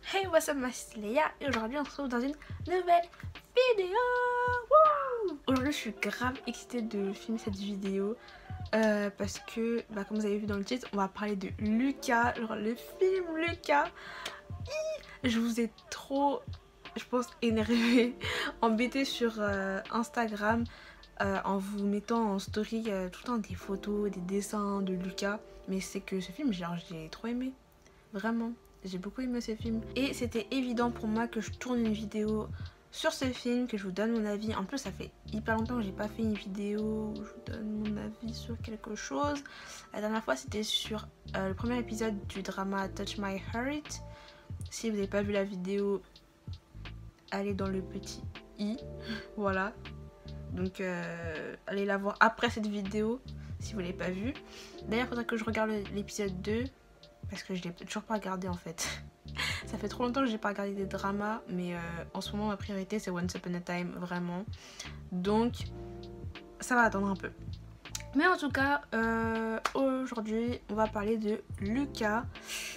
Hey, what's up, c'est Léa et aujourd'hui on se retrouve dans une nouvelle vidéo. Wouh! Aujourd'hui je suis grave excitée de filmer cette vidéo parce que, comme vous avez vu dans le titre, on va parler de Luca, genre le film Luca. Je vous ai trop, je pense, énervé, embêté sur Instagram en vous mettant en story tout le temps des photos, des dessins de Luca. Mais c'est que ce film, genre, j'ai trop aimé, vraiment. J'ai beaucoup aimé ce film et c'était évident pour moi que je tourne une vidéo sur ce film, que je vous donne mon avis. En plus ça fait hyper longtemps que j'ai pas fait une vidéo où je vous donne mon avis sur quelque chose. La dernière fois c'était sur le premier épisode du drama Touch My Heart. Si vous n'avez pas vu la vidéo, allez dans le petit i, voilà. Donc allez la voir après cette vidéo si vous l'avez pas vue. D'ailleurs il faudrait que je regarde l'épisode 2 parce que je l'ai toujours pas regardé en fait. Ça fait trop longtemps que j'ai pas regardé des dramas, mais en ce moment ma priorité c'est Once Upon a Time, vraiment. Donc ça va attendre un peu. Mais en tout cas, aujourd'hui on va parler de Luca.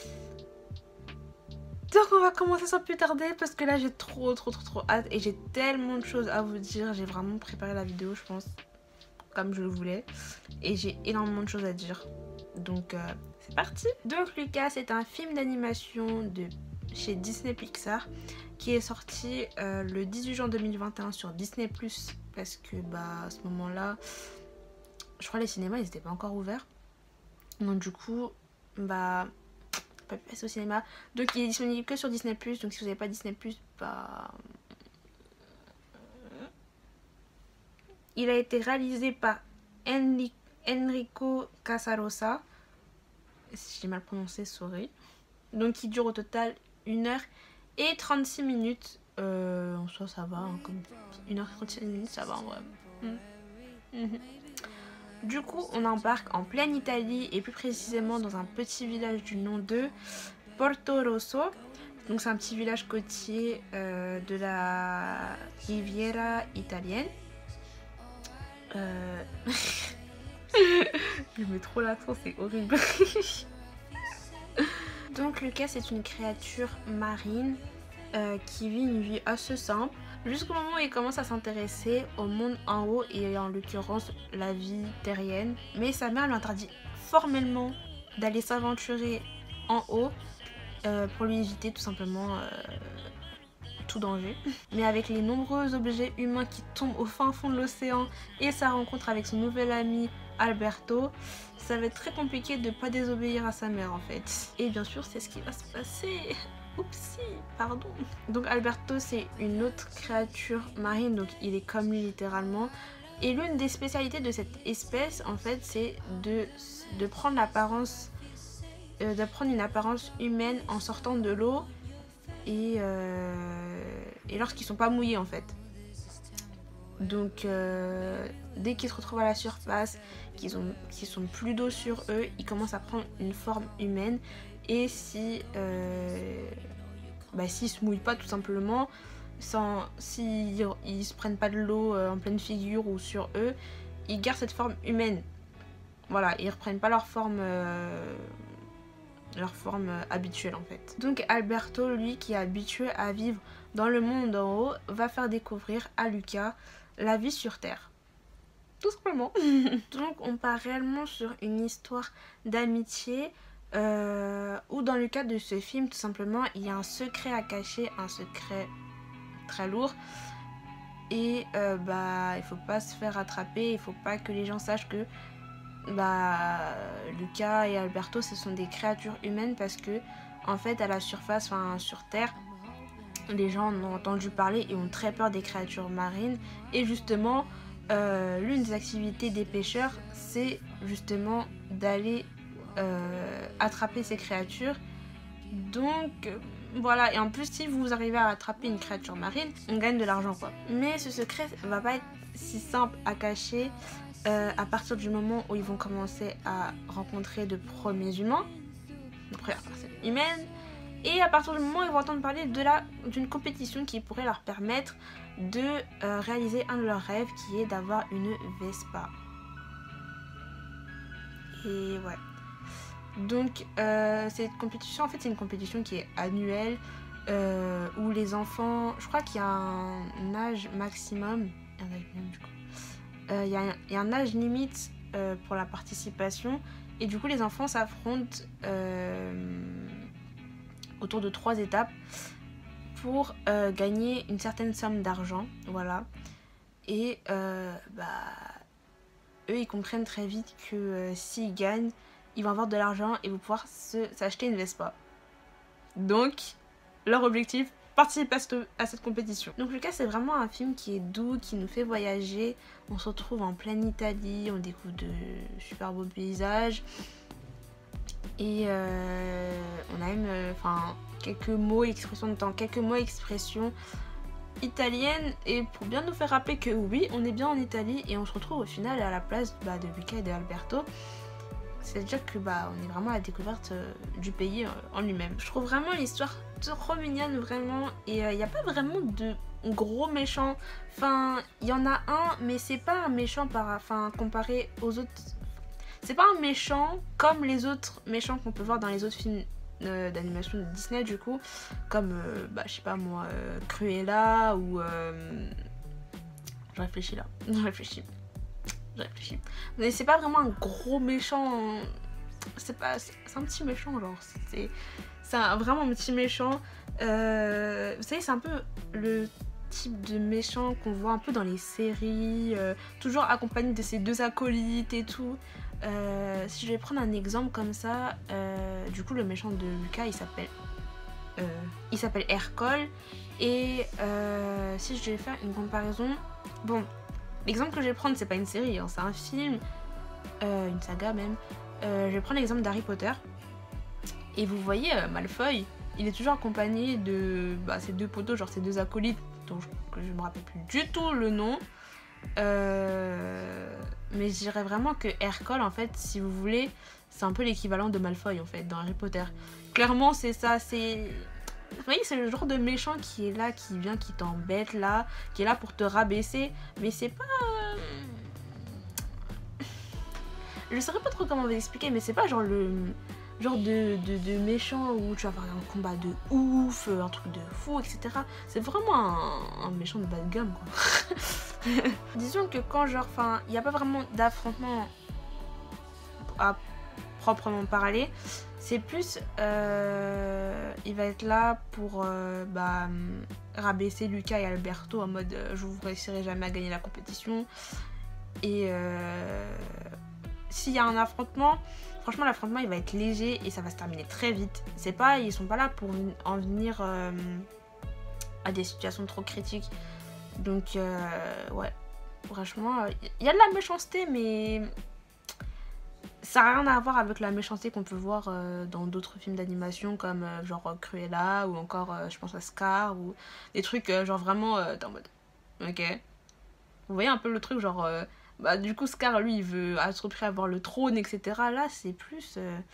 Donc on va commencer sans plus tarder parce que là j'ai trop hâte et j'ai tellement de choses à vous dire. J'ai vraiment préparé la vidéo, je pense, comme je le voulais, et j'ai énormément de choses à dire. Donc c'est parti. Donc Luca, c'est un film d'animation de chez Disney Pixar qui est sorti le 18 juin 2021 sur Disney+, parce que à ce moment là je crois les cinémas ils étaient pas encore ouverts, donc du coup pas pu passer au cinéma, donc il est disponible que sur Disney+. Donc si vous n'avez pas Disney+, il a été réalisé par Enrico Casarosa, si j'ai mal prononcé, sorry. Donc il dure au total 1h36 minutes. En soi ça va, hein, comme 1h36 minutes ça va en vrai. Du coup on embarque en pleine Italie et plus précisément dans un petit village du nom de Porto Rosso. Donc c'est un petit village côtier de la Riviera italienne. Je mets trop l'accent, c'est horrible. Donc Lucas c'est une créature marine qui vit une vie assez simple jusqu'au moment où il commence à s'intéresser au monde en haut et en l'occurrence la vie terrienne. Mais sa mère lui interdit formellement d'aller s'aventurer en haut pour lui éviter tout simplement tout danger. Mais avec les nombreux objets humains qui tombent au fin fond de l'océan et sa rencontre avec son nouvel ami Alberto, ça va être très compliqué de pas désobéir à sa mère en fait. Et bien sûr c'est ce qui va se passer. Oupsie, pardon. Donc Alberto c'est une autre créature marine, donc il est comme lui littéralement. Et l'une des spécialités de cette espèce en fait c'est de prendre l'apparence une apparence humaine en sortant de l'eau et lorsqu'ils sont pas mouillés en fait. Donc dès qu'ils se retrouvent à la surface, qu'ils sont plus d'eau sur eux, ils commencent à prendre une forme humaine. Et s'ils se mouillent pas tout simplement, s'ils se prennent pas de l'eau en pleine figure ou sur eux, ils gardent cette forme humaine. Voilà, ils reprennent pas leur forme habituelle en fait. Donc Alberto, lui qui est habitué à vivre dans le monde en haut, va faire découvrir à Luca la vie sur Terre. Tout simplement. Donc on part réellement sur une histoire d'amitié où dans le cadre de ce film tout simplement il y a un secret à cacher, un secret très lourd. Et il faut pas se faire attraper, il faut pas que les gens sachent que Luca et Alberto ce sont des créatures humaines, parce que en fait à la surface, sur Terre, les gens en ont entendu parler et ont très peur des créatures marines. Et justement l'une des activités des pêcheurs c'est justement d'aller attraper ces créatures. Donc voilà, et en plus si vous arrivez à attraper une créature marine, on gagne de l'argent quoi. Mais ce secret va pas être si simple à cacher à partir du moment où ils vont commencer à rencontrer de premiers humains, de premières personnes humaines, et à partir du moment où ils vont entendre parler d'une compétition qui pourrait leur permettre de réaliser un de leurs rêves, qui est d'avoir une Vespa. Et ouais. Donc cette compétition en fait c'est une compétition qui est annuelle où les enfants, je crois qu'il y a un âge maximum, il y a un âge limite pour la participation, et du coup les enfants s'affrontent autour de 3 étapes pour gagner une certaine somme d'argent, voilà. Et eux ils comprennent très vite que s'ils gagnent, ils vont avoir de l'argent et vont pouvoir s'acheter une Vespa. Donc leur objectif, participer à cette compétition. Donc Luca, c'est vraiment un film qui est doux, qui nous fait voyager. On se retrouve en pleine Italie, on découvre de super beaux paysages. Et on a même quelques mots, expressions italiennes, et pour bien nous faire rappeler que oui, on est bien en Italie, et on se retrouve au final à la place de Luca et d'Alberto. C'est-à-dire que on est vraiment à la découverte du pays en lui-même. Je trouve vraiment l'histoire trop mignonne, vraiment, et il n'y a pas vraiment de gros méchants. Enfin, il y en a un, mais c'est pas un méchant comparé aux autres. C'est pas un méchant comme les autres méchants qu'on peut voir dans les autres films d'animation de Disney, du coup, comme je sais pas moi, Cruella ou je réfléchis. Mais c'est pas vraiment un gros méchant, c'est un petit méchant, genre c'est vraiment un petit méchant. Vous savez, c'est un peu le type de méchant qu'on voit un peu dans les séries, toujours accompagné de ses 2 acolytes et tout. Si je vais prendre un exemple comme ça, du coup le méchant de Luca il s'appelle Hercule, et si je vais faire une comparaison, bon, l'exemple que je vais prendre, c'est pas une série, hein, c'est un film, une saga même. Je vais prendre l'exemple d'Harry Potter, et vous voyez Malfoy, il est toujours accompagné de ses 2 poteaux, genre ses 2 acolytes dont je me rappelle plus du tout le nom. Mais je dirais vraiment que Hercule, en fait, si vous voulez, c'est un peu l'équivalent de Malfoy en fait dans Harry Potter. Clairement, c'est ça, vous voyez, c'est le genre de méchant qui est là, qui vient, qui t'embête là, qui est là pour te rabaisser, mais c'est pas... Je saurais pas trop comment vous expliquer, mais c'est pas genre le genre de méchant où tu vas avoir un combat de ouf, un truc de fou, etc. C'est vraiment un méchant de bas de gamme, quoi. Disons que quand il n'y a pas vraiment d'affrontement à proprement parler, c'est plus il va être là pour rabaisser Luca et Alberto en mode je vous réussirai jamais à gagner la compétition. Et s'il y a un affrontement, franchement l'affrontement il va être léger et ça va se terminer très vite. Ils sont pas là pour en venir à des situations trop critiques. Donc ouais, franchement il y a de la méchanceté, mais ça n'a rien à voir avec la méchanceté qu'on peut voir dans d'autres films d'animation comme genre Cruella, ou encore je pense à Scar, ou des trucs genre vraiment t'es en mode ok. Vous voyez un peu le truc genre du coup Scar lui il veut à tout prix avoir le trône, etc. Là c'est plus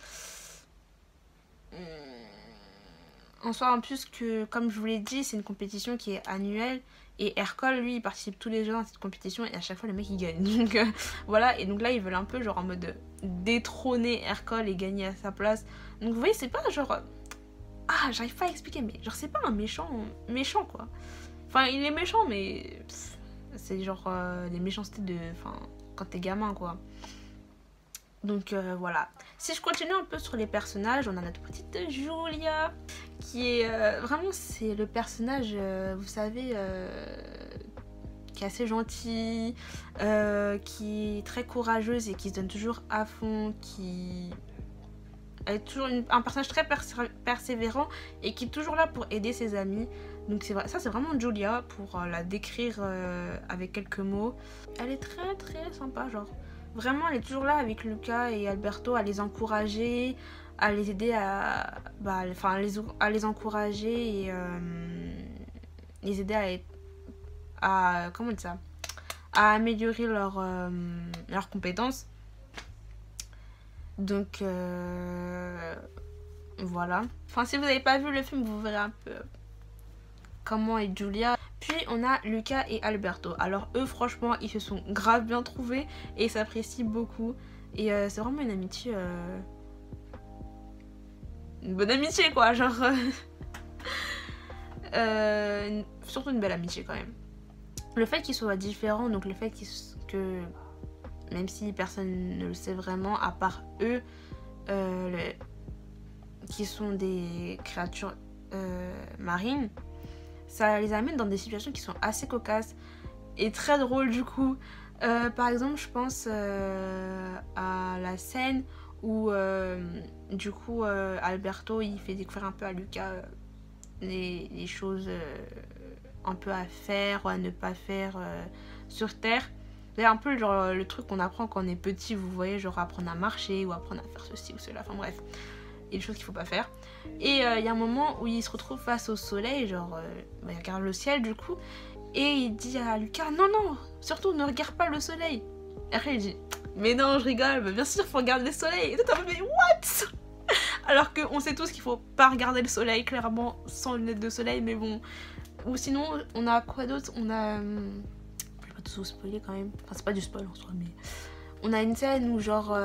en soi, en plus que comme je vous l'ai dit, c'est une compétition qui est annuelle. Et Hercule, lui, il participe tous les jours dans cette compétition et à chaque fois le mec il gagne. Donc voilà, et donc là ils veulent un peu genre en mode détrôner Hercule et gagner à sa place. Donc vous voyez, c'est pas genre... j'arrive pas à expliquer, mais genre c'est pas un méchant quoi. Enfin il est méchant, mais c'est genre les méchancetés de... Enfin, quand t'es gamin quoi. Donc voilà. Si je continue un peu sur les personnages, on a notre petite Julia qui est vraiment, c'est le personnage, vous savez, qui est assez gentil, qui est très courageuse et qui se donne toujours à fond, qui est toujours un personnage très persévérant et qui est toujours là pour aider ses amis. Donc ça c'est vraiment Julia pour la décrire avec quelques mots. Elle est très très sympa, genre vraiment elle est toujours là avec Luca et Alberto à les encourager, à les aider à les encourager et les aider à comment dire ça, à améliorer leurs compétences. Donc voilà. Enfin, si vous n'avez pas vu le film, vous verrez un peu comment est Julia. Puis on a Luca et Alberto. Alors eux, franchement, ils se sont grave bien trouvés et ils s'apprécient beaucoup. Et c'est vraiment une amitié... une bonne amitié, quoi. Genre... surtout une belle amitié quand même. Le fait qu'ils soient différents, donc le fait que même si personne ne le sait vraiment à part eux, qui sont des créatures marines, ça les amène dans des situations qui sont assez cocasses et très drôles du coup. Par exemple, je pense à la scène où du coup Alberto il fait découvrir un peu à Lucas les choses un peu à faire ou à ne pas faire sur Terre. C'est un peu genre le truc qu'on apprend quand on est petit, vous voyez, genre apprendre à marcher ou apprendre à faire ceci ou cela, enfin bref, il y a des choses qu'il faut pas faire. Et il y a un moment où il se retrouve face au soleil, genre il regarde le ciel du coup, et il dit à Lucas non non, surtout ne regarde pas le soleil. Et après il dit mais non je rigole, mais bien sûr faut regarder le soleil. Et toi t'as fait what? Alors qu'on sait tous qu'il faut pas regarder le soleil clairement sans lunettes de soleil, mais bon. Ou sinon on a quoi d'autre? On a... je vais pas tout spoiler quand même, enfin c'est pas du spoil en soi, mais on a une scène où genre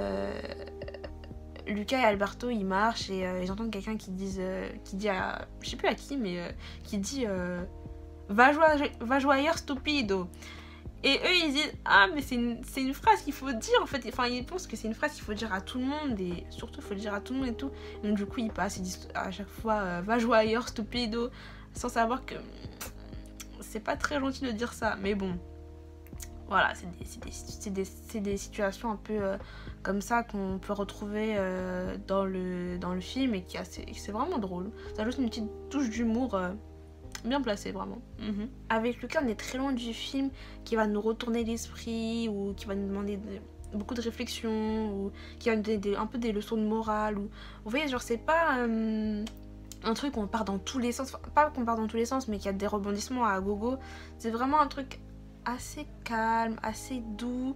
Lucas et Alberto ils marchent et ils entendent quelqu'un qui dit à... je sais plus à qui, mais qui dit va jouer ailleurs stupido. Et eux ils disent ah mais c'est une phrase qu'il faut dire en fait, enfin ils pensent que c'est une phrase qu'il faut dire à tout le monde et surtout il faut le dire à tout le monde et tout. Donc du coup ils passent, ils disent à chaque fois va jouer ailleurs stupido, sans savoir que c'est pas très gentil de dire ça, mais bon voilà, c'est des situations un peu comme ça qu'on peut retrouver dans le film et c'est vraiment drôle. Ça a juste une petite touche d'humour bien placée vraiment. Avec Lucas on est très loin du film qui va nous retourner l'esprit ou qui va nous demander beaucoup de réflexion ou qui va nous donner un peu des leçons de morale, ou vous voyez genre c'est pas un truc où on part dans tous les sens, enfin, pas qu'on part dans tous les sens mais qu'il y a des rebondissements à gogo. C'est vraiment un truc assez calme, assez doux,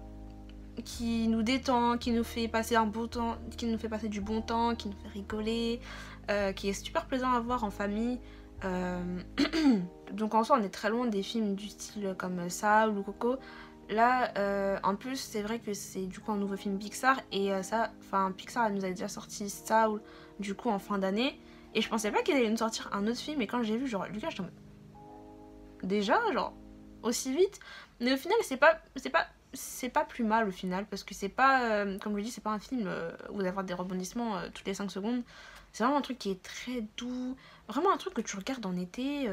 qui nous détend, qui nous fait passer un bon temps, qui nous fait passer du bon temps, qui nous fait rigoler, qui est super plaisant à voir en famille. Donc en soi on est très loin des films du style comme Saul ou Coco. Là en plus c'est vrai que c'est du coup un nouveau film Pixar et Pixar nous a déjà sorti Saul du coup en fin d'année et je pensais pas qu'ils allaient nous sortir un autre film, et quand j'ai vu genre Lucas j'étais en mode déjà genre aussi vite, mais au final c'est pas plus mal au final, parce que c'est pas comme je le dis, c'est pas un film où vous allez avoir des rebondissements toutes les 5 secondes. C'est vraiment un truc qui est très doux, vraiment un truc que tu regardes en été.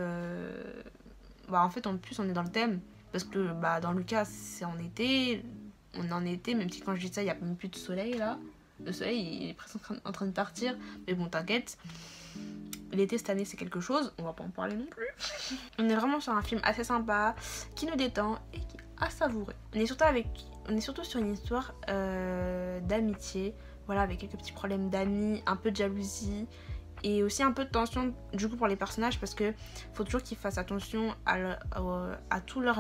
En fait en plus on est dans le thème parce que dans Lucas c'est en été, on est en été, même si quand je dis ça il y a même plus de soleil là, le soleil il est presque en train de partir, mais bon t'inquiète, l'été cette année c'est quelque chose, on va pas en parler non plus. On est vraiment sur un film assez sympa, qui nous détend et qui est à savourer. On est surtout sur une histoire d'amitié, voilà, avec quelques petits problèmes d'amis, un peu de jalousie et aussi un peu de tension du coup pour les personnages, parce que faut toujours qu'ils fassent attention à tous leurs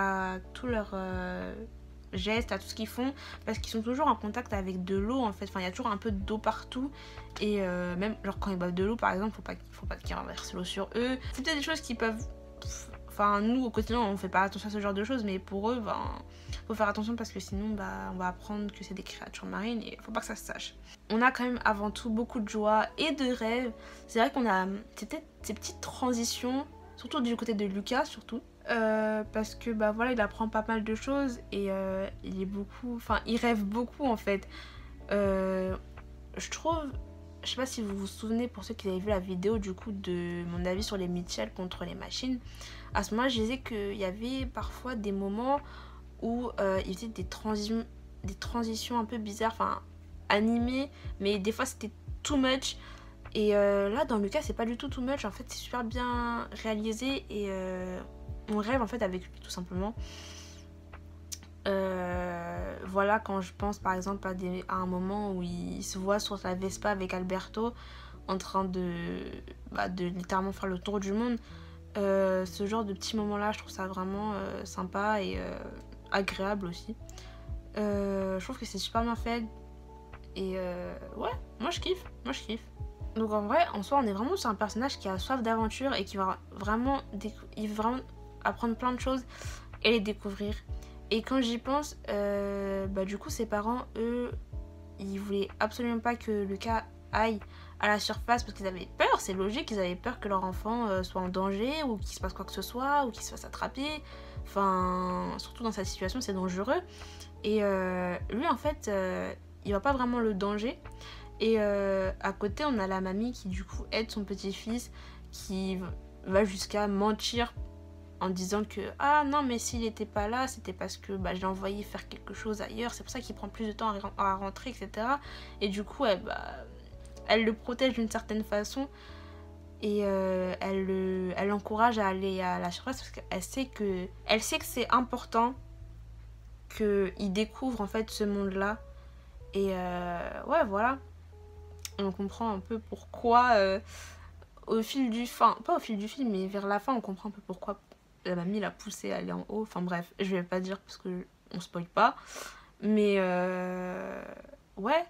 gestes, à tout ce qu'ils font, parce qu'ils sont toujours en contact avec de l'eau en fait, enfin il y a toujours un peu d'eau partout et même genre quand ils boivent de l'eau par exemple, faut pas qu'ils renversent l'eau sur eux. C'est peut-être des choses qui peuvent, enfin nous au quotidien on fait pas attention à ce genre de choses, mais pour eux faut faire attention parce que sinon on va apprendre que c'est des créatures marines et faut pas que ça se sache. On a quand même avant tout beaucoup de joie et de rêves. C'est vrai qu'on a peut-être ces petites transitions, surtout du côté de Lucas surtout, parce que voilà il apprend pas mal de choses et il rêve beaucoup en fait. Je trouve, je sais pas si vous vous souvenez, pour ceux qui avaient vu la vidéo du coup de mon avis sur les Mitchell contre les machines, à ce moment-là je disais qu'il y avait parfois des moments où il faisait des transitions un peu bizarres, enfin animées, mais des fois c'était too much. Et là dans le cas c'est pas du tout too much, en fait c'est super bien réalisé et on rêve en fait avec lui tout simplement. Voilà, quand je pense par exemple à un moment où il se voit sur sa Vespa avec Alberto en train de littéralement faire le tour du monde, ce genre de petits moments là je trouve ça vraiment sympa et agréable aussi. Je trouve que c'est super bien fait et ouais, moi je kiffe. Donc en vrai, en soi on est vraiment sur un personnage qui a soif d'aventure et qui va vraiment apprendre plein de choses et les découvrir. Et quand j'y pense, du coup ses parents eux ils voulaient absolument pas que Lucas aille à la surface parce qu'ils avaient peur. C'est logique, ils avaient peur que leur enfant soit en danger ou qu'il se passe quoi que ce soit ou qu'il se fasse attraper. Enfin, surtout dans cette situation, c'est dangereux. Et lui, en fait, il voit pas vraiment le danger. Et à côté, on a la mamie qui, du coup, aide son petit-fils, qui va jusqu'à mentir en disant que « Ah non, mais s'il n'était pas là, c'était parce que je l'ai envoyé faire quelque chose ailleurs. C'est pour ça qu'il prend plus de temps à rentrer, etc. » Et du coup, elle le protège d'une certaine façon. Et elle l'encourage à aller à la surface parce qu'elle sait que c'est important qu'il découvre en fait ce monde-là. Et ouais, voilà. On comprend un peu pourquoi au fil du film, pas au fil du film, mais vers la fin, on comprend un peu pourquoi la mamie l'a poussé à aller en haut. Enfin bref, je vais pas dire parce que on spoil pas. Mais ouais.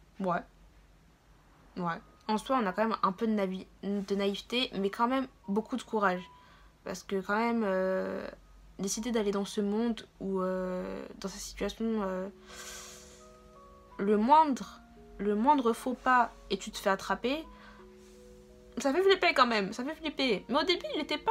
En soi, on a quand même un peu de naïveté, mais quand même beaucoup de courage. Parce que quand même, décider d'aller dans ce monde où, dans cette situation, le moindre faux pas et tu te fais attraper, ça fait flipper quand même, ça fait flipper. Mais au début, il était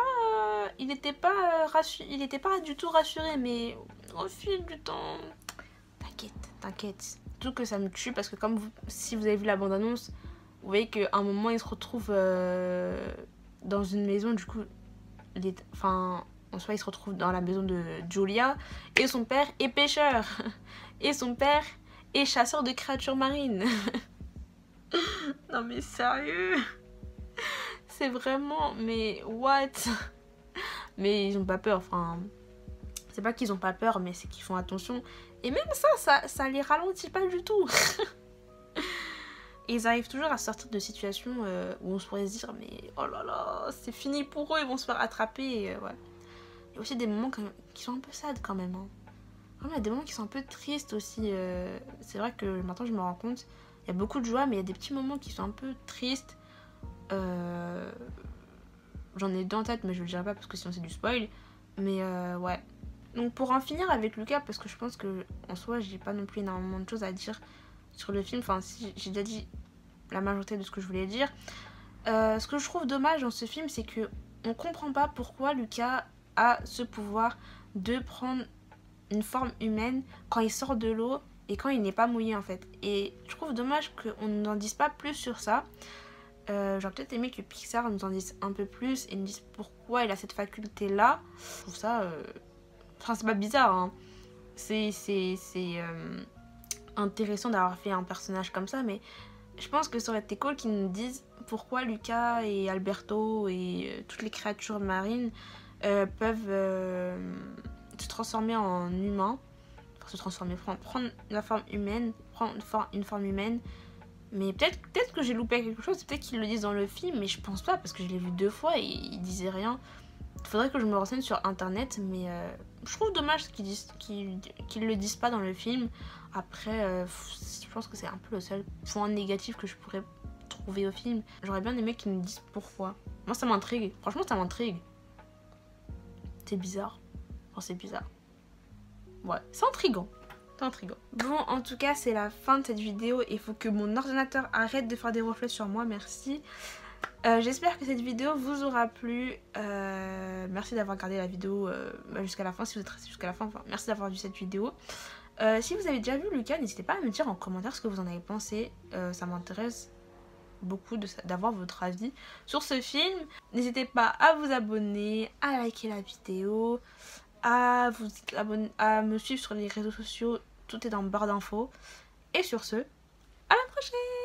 pas du tout rassuré, mais au fil du temps, t'inquiète. Surtout que ça me tue parce que si vous avez vu la bande-annonce, vous voyez qu'à un moment, il se retrouve dans une maison, du coup, en soi, il se retrouve dans la maison de Julia, et son père est pêcheur, et son père est chasseur de créatures marines. Non mais sérieux? C'est vraiment, mais what? Mais ils ont pas peur, enfin, c'est pas qu'ils ont pas peur, mais c'est qu'ils font attention. Et même ça les ralentit pas du tout. Et ils arrivent toujours à sortir de situations où on se pourrait se dire mais oh là là, c'est fini pour eux, ils vont se faire attraper. Et, ouais. Il y a aussi des moments qui sont un peu sad quand même. Hein. Vraiment, il y a des moments qui sont un peu tristes aussi. C'est vrai que maintenant je me rends compte, il y a beaucoup de joie, mais il y a des petits moments qui sont un peu tristes. J'en ai deux en tête, mais je le dirai pas parce que sinon c'est du spoil. Mais ouais. Donc pour en finir avec Lucas, parce que je pense que en soi j'ai pas non plus énormément de choses à dire sur le film, enfin si j'ai déjà dit la majorité de ce que je voulais dire. Ce que je trouve dommage dans ce film, c'est que on comprend pas pourquoi Lucas a ce pouvoir de prendre une forme humaine quand il sort de l'eau et quand il n'est pas mouillé en fait. Et je trouve dommage qu'on ne nous en dise pas plus sur ça. J'aurais peut-être aimé que Pixar nous en dise un peu plus et nous dise pourquoi il a cette faculté là. Je trouve ça enfin c'est pas bizarre hein. C'est intéressant d'avoir fait un personnage comme ça, mais je pense que ça aurait été cool qu'ils nous disent pourquoi Lucas et Alberto et toutes les créatures marines peuvent se transformer en humains, enfin se transformer, prendre la forme humaine, prendre une forme humaine. Mais peut-être que j'ai loupé quelque chose, peut-être qu'ils le disent dans le film, mais je pense pas parce que je l'ai vu 2 fois et ils disaient rien. Il faudrait que je me renseigne sur internet, mais je trouve dommage qu'ils le disent pas dans le film. Après, je pense que c'est un peu le seul point négatif que je pourrais trouver au film. J'aurais bien aimé qu'ils nous disent pourquoi. Moi ça m'intrigue, franchement ça m'intrigue. C'est bizarre. Enfin c'est bizarre. Ouais, c'est intriguant. Bon, en tout cas, c'est la fin de cette vidéo. Il faut que mon ordinateur arrête de faire des reflets sur moi. Merci. J'espère que cette vidéo vous aura plu. Merci d'avoir regardé la vidéo jusqu'à la fin. Si vous êtes resté jusqu'à la fin, enfin, merci d'avoir vu cette vidéo. Si vous avez déjà vu Lucas, n'hésitez pas à me dire en commentaire ce que vous en avez pensé. Ça m'intéresse beaucoup d'avoir votre avis sur ce film. N'hésitez pas à vous abonner, à liker la vidéo, à me suivre sur les réseaux sociaux. Tout est dans le barre d'infos. Et sur ce, à la prochaine!